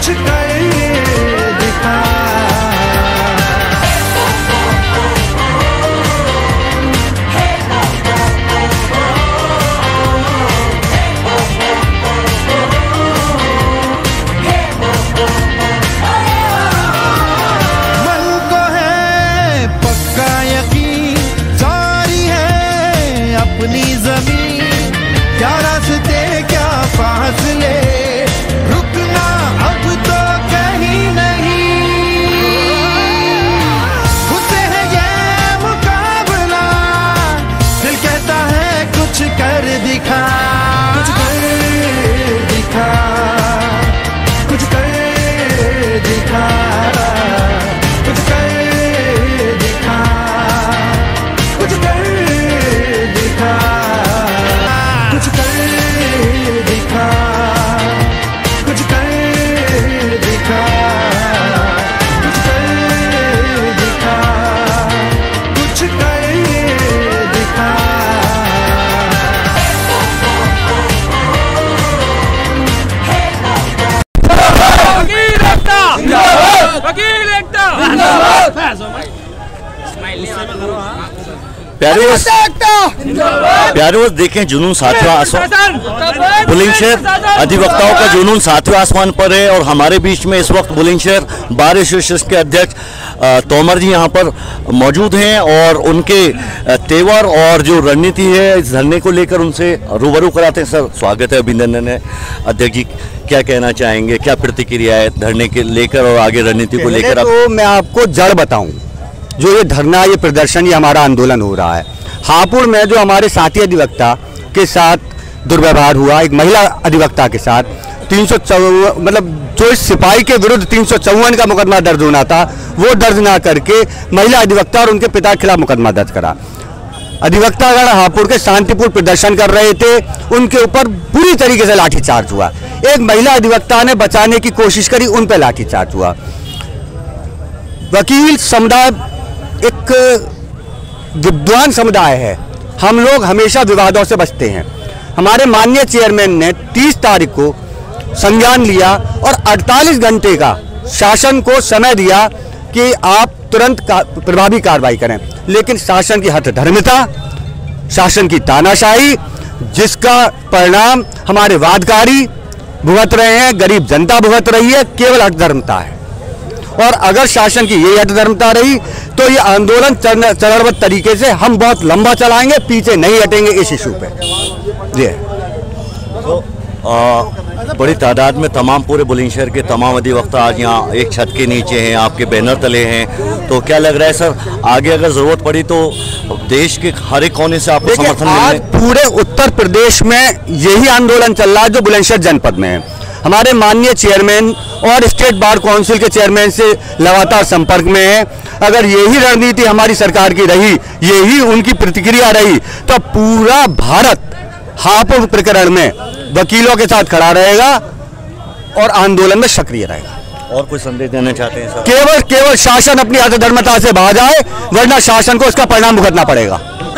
अपनी जमीन क्या रास्ते क्या फासले, रुकना अब तो कहीं नहीं। खुदसे है ये मुकाबला, दिल कहता है कुछ कर दिखा, कुछ कर दिखा, कुछ कर दिखा, कुछ कर दिखा, कुछ कर दिखा, कुछ कर दिखा, कुछ कर दिखा, कुछ कर दिखा, कुछ कर दिखा। वकील एकता, वकील एकता। प्यारे देखें, जुनून सातवें आसमान, बुलंदशहर अधिवक्ताओं का जुनून सातवें आसमान पर है और हमारे बीच में इस वक्त बुलंदशहर बार एसोसिएशन के अध्यक्ष तोमर जी यहाँ पर मौजूद हैं और उनके तेवर और जो रणनीति है इस धरने को लेकर उनसे रूबरू कराते हैं। सर स्वागत है, अभिनंदन है। अध्यक्ष जी क्या कहना चाहेंगे, क्या प्रतिक्रिया है धरने के लेकर और आगे रणनीति को लेकर? तो मैं आपको जड़ बताऊं, जो ये धरना, ये प्रदर्शन, ये हमारा आंदोलन हो रहा है हापुड़ में, जो हमारे साथी अधिवक्ता के साथ दुर्व्यवहार हुआ, एक महिला अधिवक्ता के साथ 354, मतलब जो इस सिपाही के विरुद्ध 354 का मुकदमा दर्ज होना था वो दर्ज ना करके महिला अधिवक्ता और उनके पिता के खिलाफ मुकदमा दर्ज करा। अधिवक्तागण हापुड़ के शांतिपूर्ण प्रदर्शन कर रहे थे, उनके ऊपर बुरी तरीके से लाठीचार्ज हुआ। एक महिला अधिवक्ता ने बचाने की कोशिश करी, उन पर लाठीचार्ज हुआ। वकील समुदाय एक विद्वान समुदाय है, हम लोग हमेशा विवादों से बचते हैं। हमारे माननीय चेयरमैन ने 30 तारीख को संज्ञान लिया और 48 घंटे का शासन को समय दिया कि आप तुरंत प्रभावी कार्रवाई करें, लेकिन शासन की हठधर्मिता, शासन की तानाशाही, जिसका परिणाम हमारे वादकारी भुगत रहे हैं, गरीब जनता भुगत रही है, केवल हठधर्मिता है। और अगर शासन की यही हठधर्मिता रही तो ये आंदोलन चरणबद्ध तरीके से हम बहुत लंबा चलाएंगे, पीछे नहीं हटेंगे इस इशू पे। जी तो बड़ी तादाद में तमाम पूरे बुलंदशहर के तमाम अधिवक्ता आज यहाँ एक छत के नीचे हैं, आपके बैनर तले हैं, तो क्या लग रहा है सर आगे अगर जरूरत पड़ी तो देश के हर एक कोने से आपको समर्थन मिलेगा? पूरे उत्तर प्रदेश में यही आंदोलन चल रहा है जो बुलंदशहर जनपद में है। हमारे माननीय चेयरमैन और स्टेट बार काउंसिल के चेयरमैन से लगातार संपर्क में है। अगर यही रणनीति हमारी सरकार की रही, यही उनकी प्रतिक्रिया रही, तो पूरा भारत हापुड़ प्रकरण में वकीलों के साथ खड़ा रहेगा और आंदोलन में सक्रिय रहेगा। और कोई संदेश देना चाहते हैं सर? केवल शासन अपनी हठधर्मिता से बाहर जाए, वरना शासन को इसका परिणाम भुगतना पड़ेगा।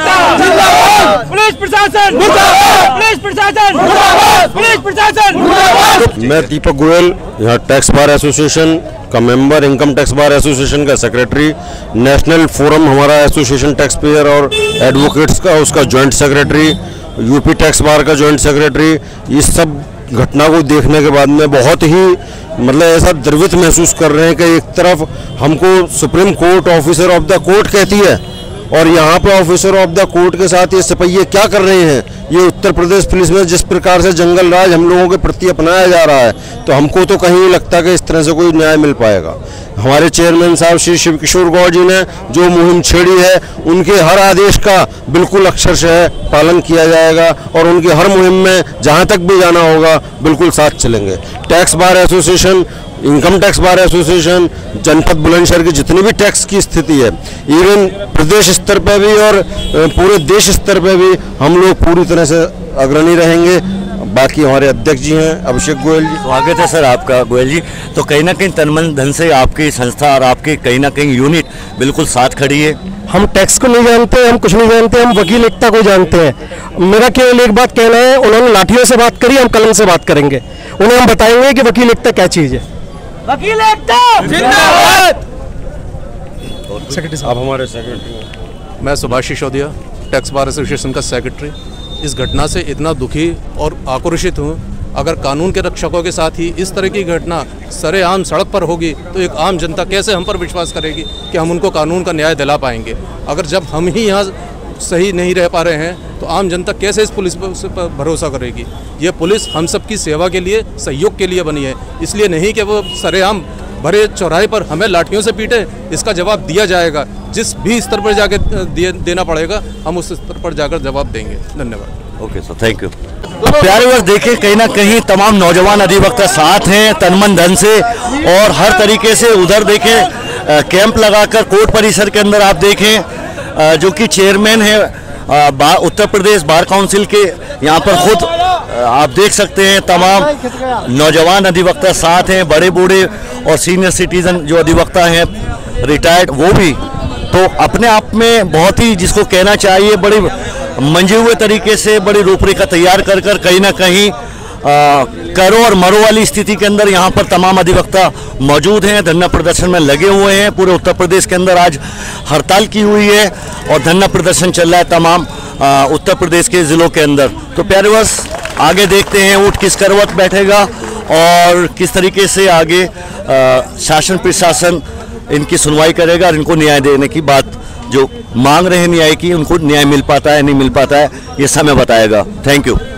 पुलिस प्रशासन, पुलिस प्रशासन, पुलिस प्रशासन। मैं दीपक गोयल, यहाँ टैक्स बार एसोसिएशन का member, income tax bar association का सेक्रेटरी, नेशनल फोरम हमारा एसोसिएशन टैक्स पेयर और एडवोकेट्स का उसका joint secretary, UP tax bar का जॉइंट सेक्रेटरी। इस सब घटना को देखने के बाद में बहुत ही मतलब ऐसा द्रवित महसूस कर रहे हैं कि एक तरफ हमको supreme court officer of the court कहती है और यहाँ पे ऑफिसर ऑफ द कोर्ट के साथ ये सिपहिये क्या कर रहे हैं। ये उत्तर प्रदेश पुलिस में जिस प्रकार से जंगल राज हम लोगों के प्रति अपनाया जा रहा है, तो हमको तो कहीं नहीं लगता कि इस तरह से कोई न्याय मिल पाएगा। हमारे चेयरमैन साहब श्री शिव किशोर गौड़ जी ने जो मुहिम छेड़ी है, उनके हर आदेश का बिल्कुल अक्षरशः पालन किया जाएगा और उनकी हर मुहिम में जहाँ तक भी जाना होगा बिल्कुल साथ चलेंगे। Tax bar association, income tax bar association, जनपद बुलंदशहर की जितनी भी टैक्स की स्थिति है, इवन प्रदेश स्तर पर भी और पूरे देश स्तर पर भी हम लोग पूरी तरह से अग्रणी रहेंगे। बाकी हमारे अध्यक्ष जी हैं अभिषेक गोयल जी। स्वागत है सर आपका गोयल जी। तो कहीं ना कहीं तन मन धन से आपकी संस्था और आपकी कहीं ना कहीं यूनिट बिल्कुल साथ खड़ी है। हम टैक्स को नहीं जानते, हम कुछ नहीं जानते, हम वकील एकता को जानते हैं। मेरा केवल एक बात कहना है, उन्होंने लाठियों से बात करी, हम कलम से बात करेंगे। उन्हें हम बताएंगे कि वकील एकता क्या चीज़ है। वकील एकता जिंदाबाद। आप हमारे सेक्रेटरी। मैं Subhash Sisodia, tax bar association का सेक्रेटरी। इस घटना से इतना दुखी और आक्रोशित हूँ। अगर कानून के रक्षकों के साथ ही इस तरह की घटना सरेआम सड़क पर होगी तो एक आम जनता कैसे हम पर विश्वास करेगी कि हम उनको कानून का न्याय दिला पाएंगे। अगर जब हम ही यहाँ सही नहीं रह पा रहे हैं तो आम जनता कैसे इस पुलिस पर भरोसा करेगी। ये पुलिस हम सबकी सेवा के लिए, सहयोग के लिए बनी है, इसलिए नहीं कि वो सरेआम भरे चौराहे पर हमें लाठियों से पीटे। इसका जवाब दिया जाएगा, जिस भी स्तर पर जाकर देना पड़ेगा हम उस स्तर पर जाकर जवाब देंगे। धन्यवाद। Okay sir, thank you. प्यारे वर्ष देखें, कहीं ना कहीं तमाम नौजवान अधिवक्ता साथ हैं तन मन धन से, और हर तरीके से उधर देखें कैंप लगाकर कोर्ट परिसर के अंदर आप देखें जो कि चेयरमैन है उत्तर प्रदेश बार काउंसिल के, यहाँ पर खुद आप देख सकते हैं तमाम नौजवान अधिवक्ता साथ हैं, बड़े बूढ़े और सीनियर सिटीजन जो अधिवक्ता हैं रिटायर्ड वो भी। तो अपने आप में बहुत ही जिसको कहना चाहिए बड़े मंजे हुए तरीके से बड़ी रूपरेखा तैयार कर कहीं ना कहीं करो और मरो वाली स्थिति के अंदर यहाँ पर तमाम अधिवक्ता मौजूद हैं, धरना प्रदर्शन में लगे हुए हैं। पूरे उत्तर प्रदेश के अंदर आज हड़ताल की हुई है और धरना प्रदर्शन चल रहा है तमाम उत्तर प्रदेश के ज़िलों के अंदर। तो प्यारे बस आगे देखते हैं ऊँट किस करवट बैठेगा और किस तरीके से आगे शासन प्रशासन इनकी सुनवाई करेगा और इनको न्याय देने की बात जो मांग रहे हैं न्याय की, उनको न्याय मिल पाता है नहीं मिल पाता है ये समय बताएगा। Thank you.